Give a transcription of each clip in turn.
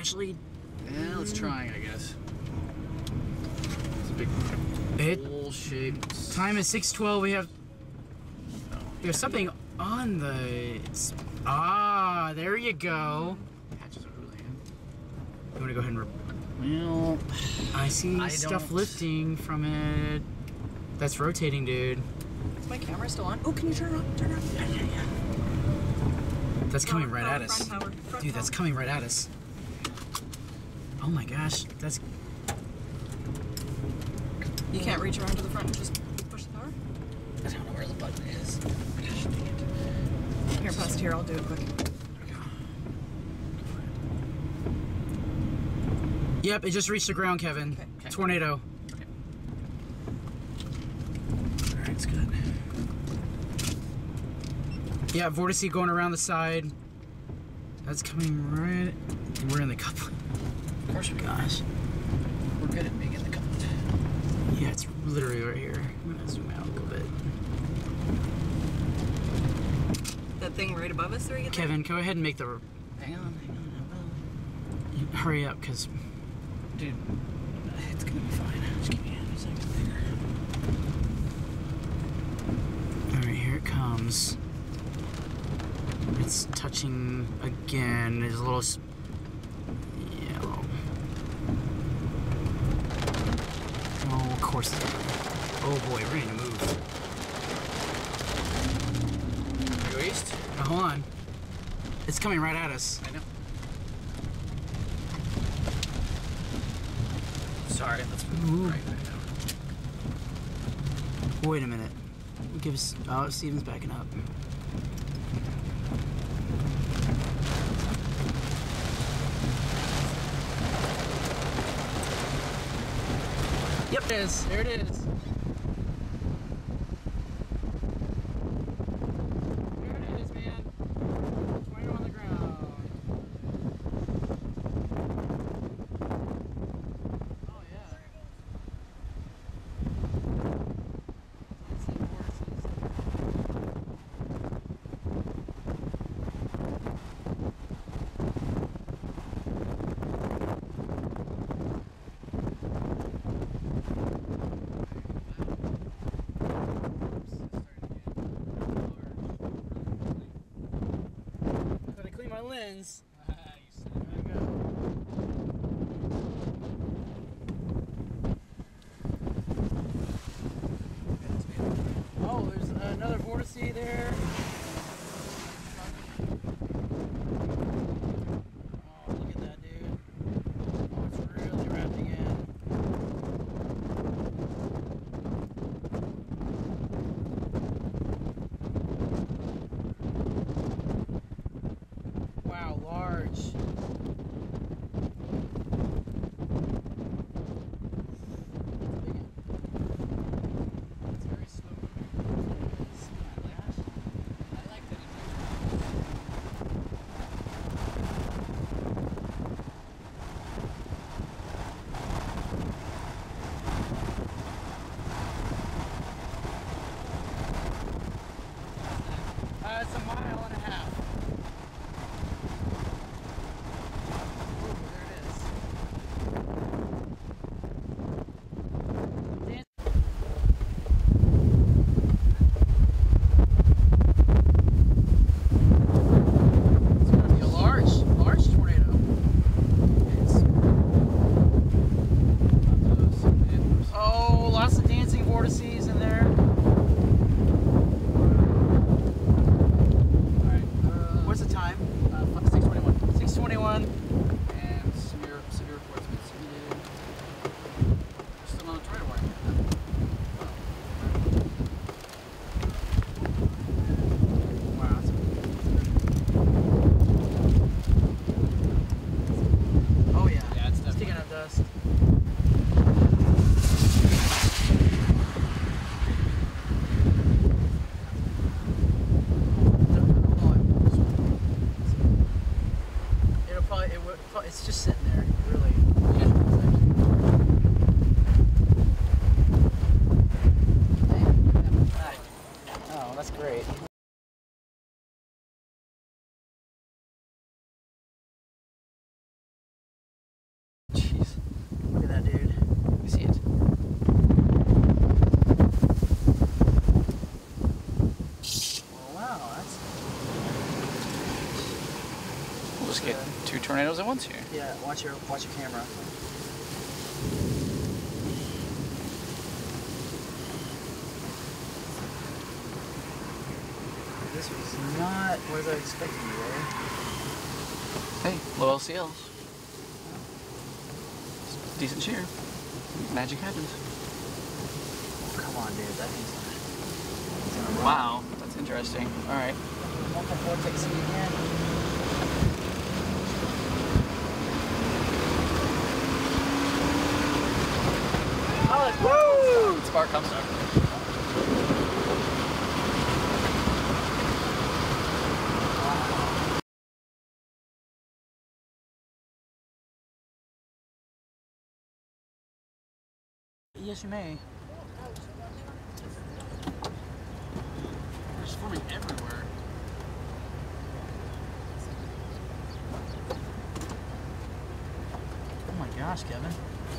actually... Yeah, let's try, I guess. It's a big bowl-shaped... Time is 6:12. We have... There's something on the... Ah, there you go. Patches are really in. You want to go ahead and... Well... I see stuff lifting from it. That's rotating, dude. Is my camera still on? Oh, can you turn it on? Turn it on. Yeah. That's coming right at us. Dude, that's coming right at us. Oh my gosh, that's... You can't reach around to the front and just push the power? I don't know where the button is. Gosh, dang it. Here, pass it here. I'll do it quick. Yep, it just reached the ground, Kevin. Okay. Tornado. Okay. Alright, it's good. Yeah, vortice going around the side. That's coming right... We're in the cup. Of course we Gosh. We're good at making the cut. Yeah, it's literally right here. I'm gonna zoom out a little bit. That thing right above us there? Kevin, go ahead and make the... Hang on. Hurry up, because... Dude, it's gonna be fine. Just give me a second there. Alright, here it comes. It's touching again. There's a little... yellow. Oh, of course. Oh boy, we're ready to move. Go east? Now, hold on. It's coming right at us. I know. Sorry, let's move right now. Wait a minute. Give us... Oh, Steven's backing up. Yep, there it is. There it is. There it is, man. Tornado on the ground. Oh, yeah. Let's see horses. Gotta clean my lens. There we go. Oh, there's another vortice there. Oh, look at that, dude. Oh, it's really wrapping in. Wow, large. It's very slow moving. I like that it's a mile and a half. Vortices in there. Alright. What's the time? 6:21. 6:21. And severe reports been submitted. Still on the tornado warning. Wow, that's oh yeah. Yeah, it's Sticking definitely. up dust. It's just sitting there, really. Yeah. Oh, that's great. tornadoes at once here. Yeah, watch your camera. This was not what I was expecting today. Hey, low LCLs. Decent cheer. Magic happens. Oh, come on, dude. That thing's Wow, that's interesting. All right. Multi-vortex again. Oh, woo! Spark comes up. Yes, you may. They're just forming everywhere. Oh my gosh, Kevin.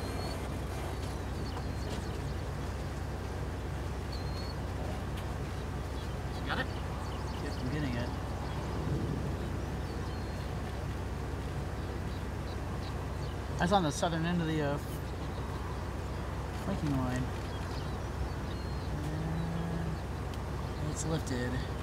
You got it? Yep, I'm getting it. That's on the southern end of the flanking line. And it's lifted.